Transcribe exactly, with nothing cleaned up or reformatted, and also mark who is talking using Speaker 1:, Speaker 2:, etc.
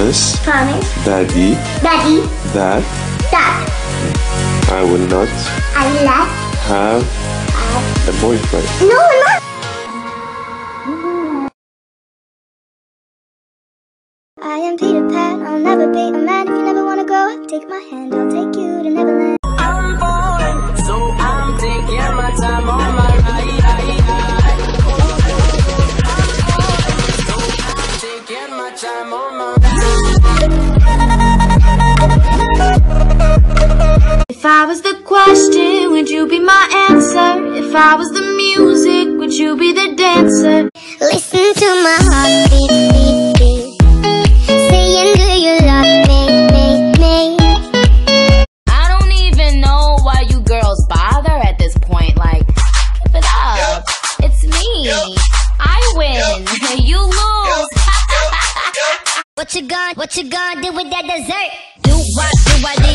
Speaker 1: promise,
Speaker 2: promise,
Speaker 1: Daddy,
Speaker 2: Daddy,
Speaker 1: that
Speaker 2: that
Speaker 1: I will not
Speaker 2: I will not
Speaker 1: have
Speaker 2: have
Speaker 1: a boyfriend.
Speaker 2: no, not. I am Peter Pan, I'll never be a man. If you never wanna grow up, take my hand, I'll take you to Neverland.
Speaker 3: I'm born, so I'm taking my time on my ride. So I'm taking my time on my ride.
Speaker 4: If I was the question, would you be my answer? If I was the music, would you be the dancer?
Speaker 2: Listen to my heart beat, beat, beat, saying do you love me, me, me?
Speaker 4: I don't even know why you girls bother at this point. Like, keep it up. It's me. I win. You lose.
Speaker 2: What you gonna, what you gonna do with that dessert? Do what, do what, do